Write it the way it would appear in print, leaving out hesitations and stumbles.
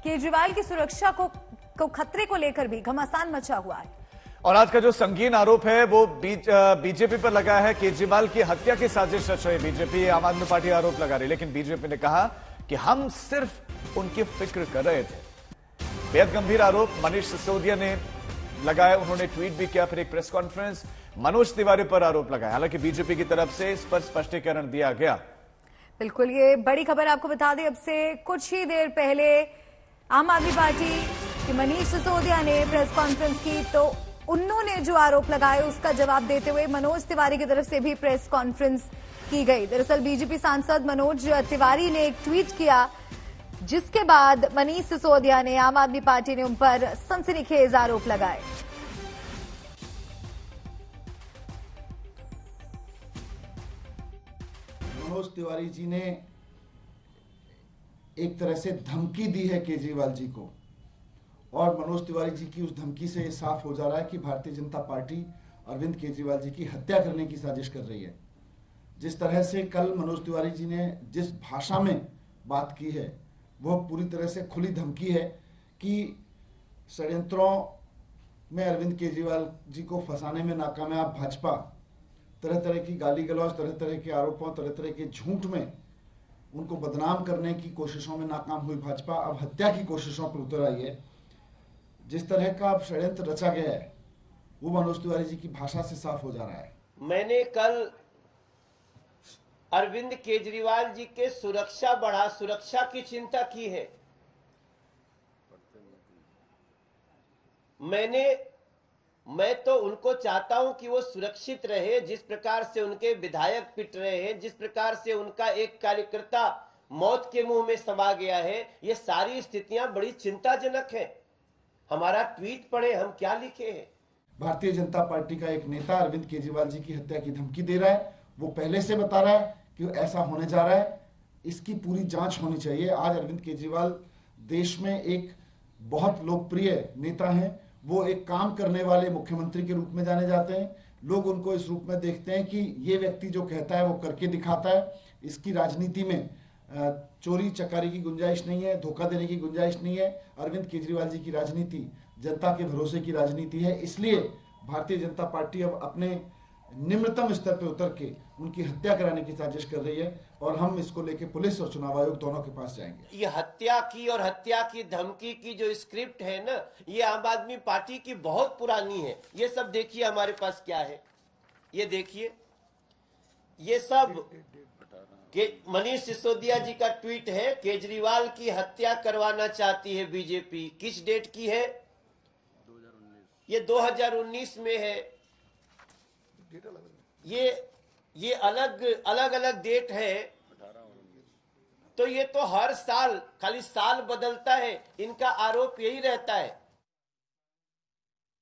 केजरीवाल की सुरक्षा को खतरे को लेकर भी घमासान मचा हुआ है। और आज का जो संगीन आरोप है वो बीजेपी पर लगा है। केजरीवाल की हत्या की साजिश रच रही बीजेपी, आम आदमी पार्टी आरोप लगा रही, लेकिन बीजेपी ने कहा कि हम सिर्फ उनकी फिक्र कर रहे थे। बेहद गंभीर आरोप मनीष सिसोदिया ने लगाया, उन्होंने ट्वीट भी किया, फिर एक प्रेस कॉन्फ्रेंस मनोज तिवारी पर आरोप लगाया। हालांकि बीजेपी की तरफ से इस पर स्पष्टीकरण दिया गया। बिल्कुल, ये बड़ी खबर आपको बता दें, अब से कुछ ही देर पहले आम आदमी पार्टी के मनीष सिसोदिया ने प्रेस कॉन्फ्रेंस की, तो उन्होंने जो आरोप लगाए उसका जवाब देते हुए मनोज तिवारी की तरफ से भी प्रेस कॉन्फ्रेंस की गई। दरअसल बीजेपी सांसद मनोज तिवारी ने एक ट्वीट किया, जिसके बाद मनीष सिसोदिया ने, आम आदमी पार्टी ने उन पर सनसनीखेज आरोप लगाए। मनोज तिवारी जी ने एक तरह से धमकी दी है केजरीवाल जी को, और मनोज तिवारी जी की उस धमकी से साफ हो जा रहा है कि भारतीय जनता पार्टी अरविंद केजरीवाल जी की हत्या करने की साजिश कर रही है। जिस तरह से कल मनोज तिवारी जी ने जिस भाषा में बात की है वह पूरी तरह से खुली धमकी है कि षड्यंत्रों में अरविंद केजरीवाल जी को फंसाने में नाकामयाब भाजपा तरह तरह की गाली गलौज, तरह तरह के आरोपों, तरह तरह के झूठ में उनको बदनाम करने की कोशिशों में नाकाम हुई भाजपा अब हत्या की कोशिशों पर उतर आई है। जिस तरह का अब षड्यंत्र रचा गया है वो मनोज तिवारी जी की भाषा से साफ हो जा रहा है। मैंने कल अरविंद केजरीवाल जी के सुरक्षा की चिंता की है। मैं तो उनको चाहता हूं कि वो सुरक्षित रहे। जिस प्रकार से उनके विधायक पिट रहे हैं, जिस प्रकार से उनका एक कार्यकर्ता मौत के मुंह में समा गया है, ये सारी स्थितियां बड़ी चिंताजनक हैं। हमारा ट्वीट पढ़े, हम क्या लिखे हैं। भारतीय जनता पार्टी का एक नेता अरविंद केजरीवाल जी की हत्या की धमकी दे रहा है, वो पहले से बता रहा है कि ऐसा होने जा रहा है। इसकी पूरी जांच होनी चाहिए। आज अरविंद केजरीवाल देश में एक बहुत लोकप्रिय नेता हैं, वो एक काम करने वाले मुख्यमंत्री के रूप में जाने जाते हैं। लोग उनको इस रूप में देखते हैं कि ये व्यक्ति जो कहता है वो करके दिखाता है। इसकी राजनीति में चोरी चकारी की गुंजाइश नहीं है, धोखा देने की गुंजाइश नहीं है। अरविंद केजरीवाल जी की राजनीति जनता के भरोसे की राजनीति है। इसलिए भारतीय जनता पार्टी अब अपने निम्नतम स्तर पर उतर के उनकी हत्या कराने की साजिश कर रही है, और हम इसको लेके पुलिस और चुनाव आयोग दोनों के पास जाएंगे। ये हत्या की और हत्या की धमकी की जो स्क्रिप्ट है ना, ये आम आदमी पार्टी की बहुत पुरानी है। ये सब देखिए हमारे पास क्या है, ये देखिए, ये सब मनीष सिसोदिया जी का ट्वीट है। केजरीवाल की हत्या करवाना चाहती है बीजेपी। किस डेट की है? ये 2019 में है। ये अलग डेट है। तो ये तो हर साल, खाली साल बदलता है, इनका आरोप यही रहता है।